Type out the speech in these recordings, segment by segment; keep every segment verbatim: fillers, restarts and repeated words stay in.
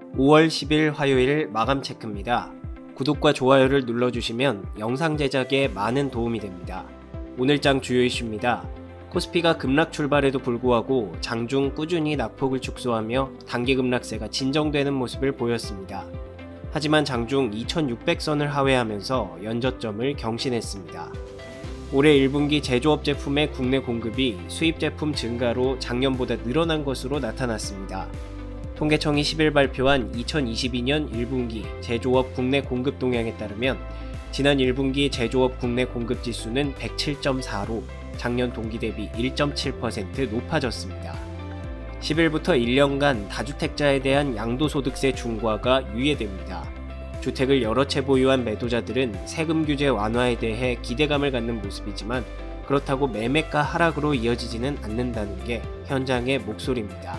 오월 십일 화요일 마감 체크입니다. 구독과 좋아요를 눌러주시면 영상 제작에 많은 도움이 됩니다. 오늘장 주요 이슈입니다. 코스피가 급락 출발에도 불구하고 장중 꾸준히 낙폭을 축소하며 단기 급락세가 진정되는 모습을 보였습니다. 하지만 장중 이천육백 선을 하회하면서 연저점을 경신했습니다. 올해 일 분기 제조업 제품의 국내 공급이 수입 제품 증가로 작년보다 늘어난 것으로 나타났습니다. 통계청이 십일 발표한 이천이십이 년 일 분기 제조업 국내 공급 동향에 따르면 지난 일 분기 제조업 국내 공급 지수는 백칠 점 사로 작년 동기 대비 일 점 칠 퍼센트 높아졌습니다. 십 일부터 일 년간 다주택자에 대한 양도소득세 중과가 유예됩니다. 주택을 여러 채 보유한 매도자들은 세금 규제 완화에 대해 기대감을 갖는 모습이지만 그렇다고 매매가 하락으로 이어지지는 않는다는 게 현장의 목소리입니다.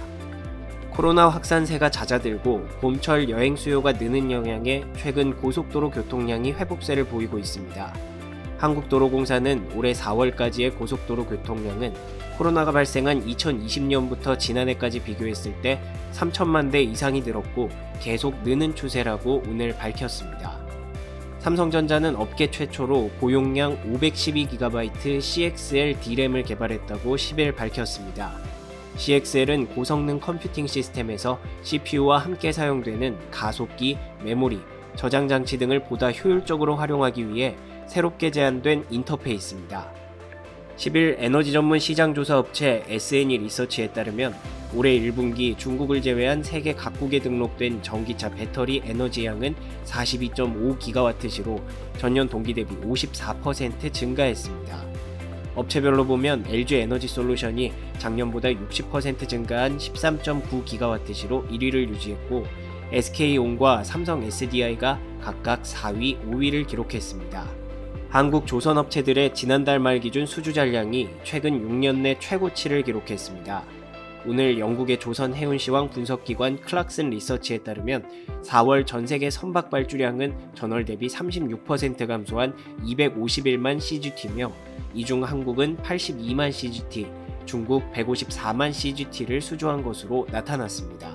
코로나 확산세가 잦아들고 봄철 여행 수요가 느는 영향에 최근 고속도로 교통량이 회복세를 보이고 있습니다. 한국도로공사는 올해 사월까지의 고속도로 교통량은 코로나가 발생한 이천이십 년부터 지난해까지 비교했을 때 삼천만 대 이상이 늘었고 계속 느는 추세라고 오늘 밝혔습니다. 삼성전자는 업계 최초로 고용량 오백십이 기가바이트 씨엑스엘 디램을 개발했다고 십 일 밝혔습니다. 씨엑스엘은 고성능 컴퓨팅 시스템에서 씨피유와 함께 사용되는 가속기, 메모리, 저장 장치 등을 보다 효율적으로 활용하기 위해 새롭게 제안된 인터페이스입니다. 십 일 에너지 전문 시장조사 업체 에스엔이 리서치에 따르면 올해 일 분기 중국을 제외한 세계 각국에 등록된 전기차 배터리 에너지량은 사십이 점 오 기가와트시로 전년 동기 대비 오십사 퍼센트 증가했습니다. 업체별로 보면 엘지에너지솔루션이 작년보다 육십 퍼센트 증가한 십삼 점 구 기가와트시로 일 위를 유지했고 에스케이온과 삼성 에스디아이가 각각 사 위, 오 위를 기록했습니다. 한국 조선업체들의 지난달 말 기준 수주 잔량이 최근 육 년 내 최고치를 기록했습니다. 오늘 영국의 조선 해운시황 분석기관 클락슨 리서치에 따르면 사월 전세계 선박 발주량은 전월 대비 삼십육 퍼센트 감소한 이백오십일만 씨지티며 이 중 한국은 팔십이만 씨지티, 중국 백오십사만 씨지티를 수주한 것으로 나타났습니다.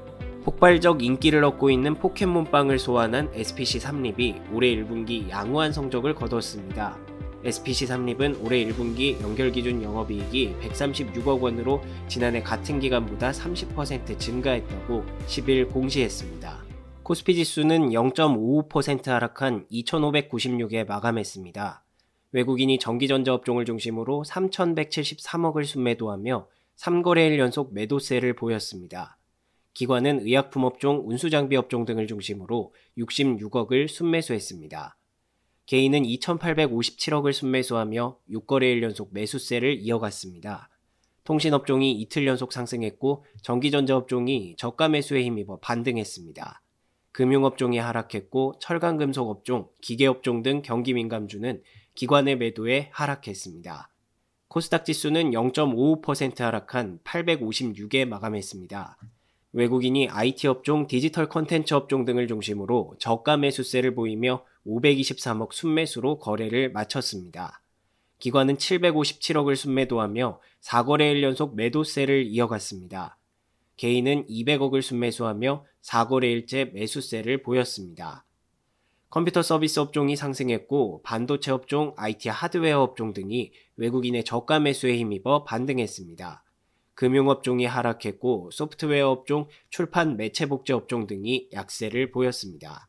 폭발적 인기를 얻고 있는 포켓몬빵을 소환한 에스피씨 삼립이 올해 일 분기 양호한 성적을 거뒀습니다. 에스피씨 삼립은 올해 일 분기 연결기준 영업이익이 백삼십육억 원으로 지난해 같은 기간보다 삼십 퍼센트 증가했다고 십 일 공시했습니다. 코스피 지수는 영 점 오오 퍼센트 하락한 이천오백구십육에 마감했습니다. 외국인이 전기전자 업종을 중심으로 삼천백칠십삼억을 순매도하며 삼 거래일 연속 매도세를 보였습니다. 기관은 의약품 업종, 운수장비 업종 등을 중심으로 육십육억을 순매수했습니다. 개인은 이천팔백오십칠억을 순매수하며 육 거래일 연속 매수세를 이어갔습니다. 통신업종이 이틀 연속 상승했고 전기전자 업종이 저가 매수에 힘입어 반등했습니다. 금융업종이 하락했고 철강금속 업종, 기계업종 등 경기민감주는 기관의 매도에 하락했습니다. 코스닥 지수는 영 점 오오 퍼센트 하락한 팔백오십육에 마감했습니다. 외국인이 아이티 업종, 디지털 컨텐츠 업종 등을 중심으로 저가 매수세를 보이며 오백이십삼억 순매수로 거래를 마쳤습니다. 기관은 칠백오십칠억을 순매도하며 사 거래일 연속 매도세를 이어갔습니다. 개인은 이백억을 순매수하며 사 거래일째 매수세를 보였습니다. 컴퓨터 서비스 업종이 상승했고 반도체 업종, 아이티 하드웨어 업종 등이 외국인의 저가 매수에 힘입어 반등했습니다. 금융업종이 하락했고 소프트웨어 업종, 출판 매체 복제 업종 등이 약세를 보였습니다.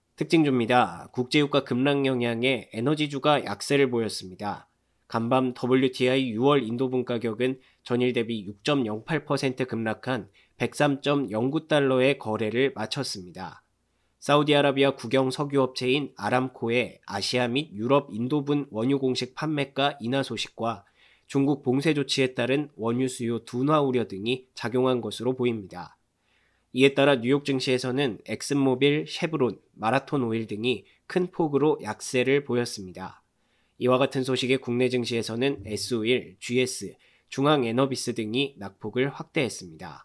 특징주입니다. 국제유가 급락 영향에 에너지주가 약세를 보였습니다. 간밤 더블유티아이 유월 인도분 가격은 전일 대비 육 점 영팔 퍼센트 급락한 백삼 점 영구 달러의 거래를 마쳤습니다. 사우디아라비아 국영 석유업체인 아람코의 아시아 및 유럽 인도분 원유 공식 판매가 인하 소식과 중국 봉쇄 조치에 따른 원유 수요 둔화 우려 등이 작용한 것으로 보입니다. 이에 따라 뉴욕 증시에서는 엑슨모빌, 쉐브론, 마라톤 오일 등이 큰 폭으로 약세를 보였습니다. 이와 같은 소식에 국내 증시에서는 에스오일, 지에스, 중앙에너비스 등이 낙폭을 확대했습니다.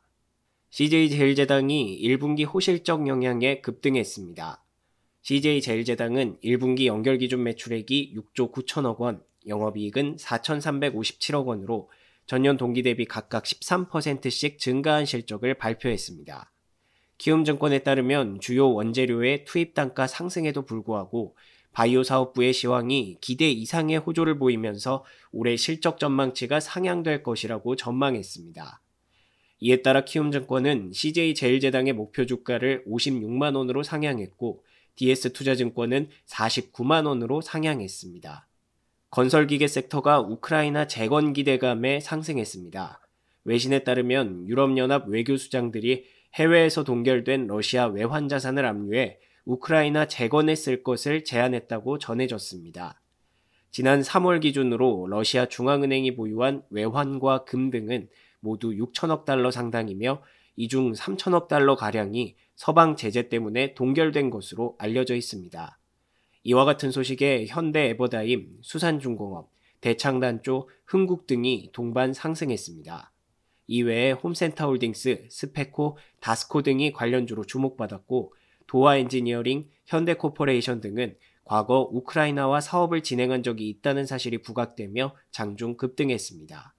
씨제이제일제당이 일 분기 호실적 영향에 급등했습니다. 씨제이제일제당은 일 분기 연결기준 매출액이 육조 구천억 원, 영업이익은 사천삼백오십칠억 원으로 전년 동기 대비 각각 십삼 퍼센트씩 증가한 실적을 발표했습니다. 키움증권에 따르면 주요 원재료의 투입 단가 상승에도 불구하고 바이오 사업부의 시황이 기대 이상의 호조를 보이면서 올해 실적 전망치가 상향될 것이라고 전망했습니다. 이에 따라 키움증권은 씨제이제일제당의 목표 주가를 오십육만 원으로 상향했고 디에스투자증권은 사십구만 원으로 상향했습니다. 건설기계 섹터가 우크라이나 재건 기대감에 상승했습니다. 외신에 따르면 유럽연합 외교수장들이 해외에서 동결된 러시아 외환자산을 압류해 우크라이나 재건에 쓸 것을 제안했다고 전해졌습니다. 지난 삼월 기준으로 러시아 중앙은행이 보유한 외환과 금 등은 모두 육천억 달러 상당이며 이 중 삼천억 달러 가량이 서방 제재 때문에 동결된 것으로 알려져 있습니다. 이와 같은 소식에 현대 에버다임, 수산중공업, 대창단조, 흥국 등이 동반 상승했습니다. 이외에 홈센터홀딩스, 스페코, 다스코 등이 관련주로 주목받았고 도화엔지니어링, 현대코퍼레이션 등은 과거 우크라이나와 사업을 진행한 적이 있다는 사실이 부각되며 장중 급등했습니다.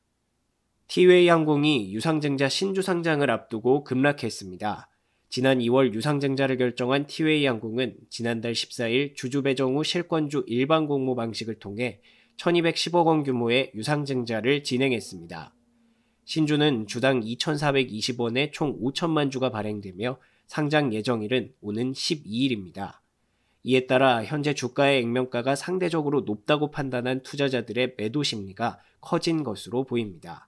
티웨이항공이 유상증자 신주 상장을 앞두고 급락했습니다. 지난 이월 유상증자를 결정한 티웨이항공은 지난달 십사일 주주 배정 후 실권주 일반 공모 방식을 통해 천이백십억 원 규모의 유상증자를 진행했습니다. 신주는 주당 이천사백이십 원에 총 오천만 주가 발행되며 상장 예정일은 오는 십이일입니다. 이에 따라 현재 주가의 액면가가 상대적으로 높다고 판단한 투자자들의 매도 심리가 커진 것으로 보입니다.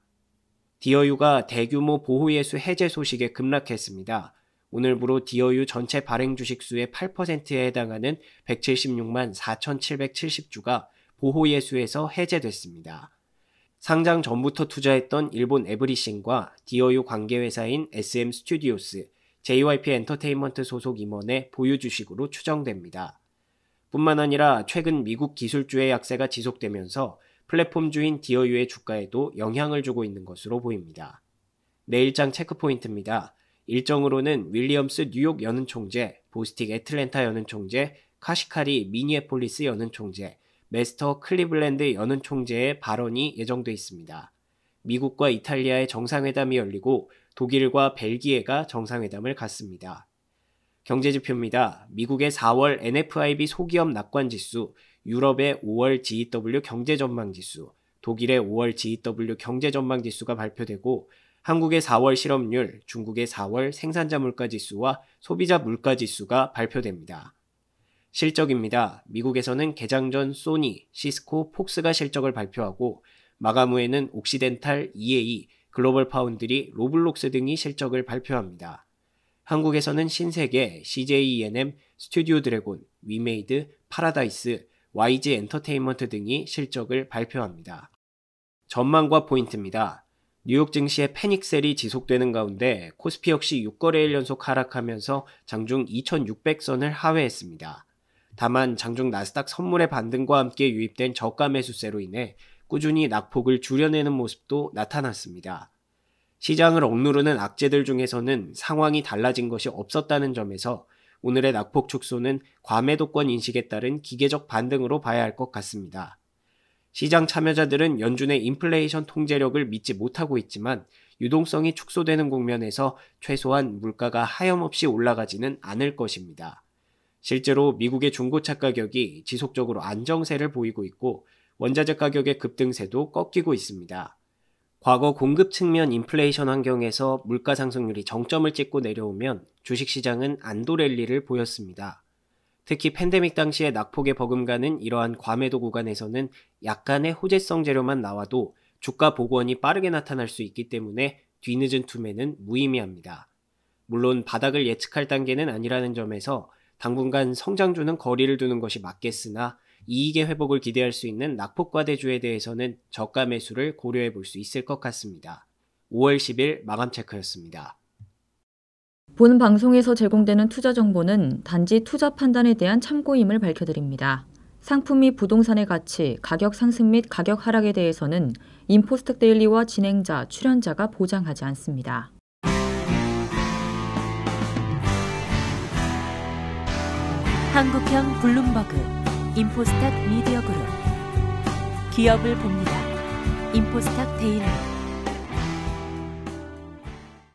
디어유가 대규모 보호예수 해제 소식에 급락했습니다. 오늘부로 디어유 전체 발행 주식수의 팔 퍼센트에 해당하는 백칠십육만 사천칠백칠십 주가 보호예수에서 해제됐습니다. 상장 전부터 투자했던 일본 에브리싱과 디어유 관계회사인 에스엠 스튜디오스, 제이와이피 엔터테인먼트 소속 임원의 보유 주식으로 추정됩니다. 뿐만 아니라 최근 미국 기술주의 약세가 지속되면서 플랫폼주인 디어유의 주가에도 영향을 주고 있는 것으로 보입니다. 내일장 체크포인트입니다. 일정으로는 윌리엄스 뉴욕 연은 총재, 보스틱 애틀랜타 연은 총재, 카시카리 미니애폴리스 연은 총재, 메스터 클리블랜드 연은 총재의 발언이 예정돼 있습니다. 미국과 이탈리아의 정상회담이 열리고 독일과 벨기에가 정상회담을 갖습니다. 경제지표입니다. 미국의 사월 엔에프아이비 소기업 낙관지수, 유럽의 오월 지이더블유 경제전망지수, 독일의 오월 지이더블유 경제전망지수가 발표되고 한국의 사월 실업률, 중국의 사월 생산자 물가지수와 소비자 물가지수가 발표됩니다. 실적입니다. 미국에서는 개장 전 소니, 시스코, 폭스가 실적을 발표하고 마감 후에는 옥시덴탈, 이에이, 글로벌 파운드리, 로블록스 등이 실적을 발표합니다. 한국에서는 신세계, 씨제이이엔엠, 스튜디오 드래곤, 위메이드, 파라다이스, 와이지 엔터테인먼트 등이 실적을 발표합니다. 전망과 포인트입니다. 뉴욕 증시의 패닉셀이 지속되는 가운데 코스피 역시 육 거래일 연속 하락하면서 장중 이천육백 선을 하회했습니다. 다만 장중 나스닥 선물의 반등과 함께 유입된 저가 매수세로 인해 꾸준히 낙폭을 줄여내는 모습도 나타났습니다. 시장을 억누르는 악재들 중에서는 상황이 달라진 것이 없었다는 점에서 오늘의 낙폭 축소는 과매도권 인식에 따른 기계적 반등으로 봐야 할 것 같습니다. 시장 참여자들은 연준의 인플레이션 통제력을 믿지 못하고 있지만 유동성이 축소되는 국면에서 최소한 물가가 하염없이 올라가지는 않을 것입니다. 실제로 미국의 중고차 가격이 지속적으로 안정세를 보이고 있고 원자재 가격의 급등세도 꺾이고 있습니다. 과거 공급 측면 인플레이션 환경에서 물가 상승률이 정점을 찍고 내려오면 주식시장은 안도 랠리를 보였습니다. 특히 팬데믹 당시에 낙폭에 버금가는 이러한 과매도 구간에서는 약간의 호재성 재료만 나와도 주가 복원이 빠르게 나타날 수 있기 때문에 뒤늦은 투매는 무의미합니다. 물론 바닥을 예측할 단계는 아니라는 점에서 당분간 성장주는 거리를 두는 것이 맞겠으나 이익의 회복을 기대할 수 있는 낙폭과대주에 대해서는 저가 매수를 고려해 볼 수 있을 것 같습니다. 오월 십일 마감 체크였습니다. 본 방송에서 제공되는 투자 정보는 단지 투자 판단에 대한 참고임을 밝혀드립니다. 상품 및 부동산의 가치, 가격 상승 및 가격 하락에 대해서는 인포스텍 데일리와 진행자, 출연자가 보장하지 않습니다. 한국형 블룸버그, 인포스텍 미디어 그룹. 기업을 봅니다. 인포스텍 데일리.